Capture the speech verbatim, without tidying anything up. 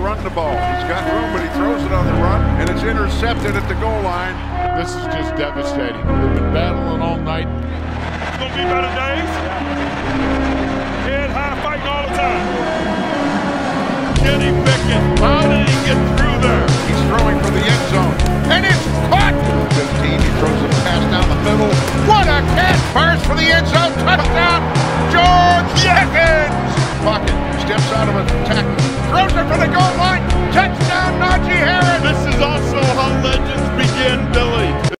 run the ball. He's got room, but he throws it on the run, and it's intercepted at the goal line. This is just devastating. They've been battling all night. It's going to be better days. Head high, fighting all the time. Kenny Pickett, how did he get through there? He's throwing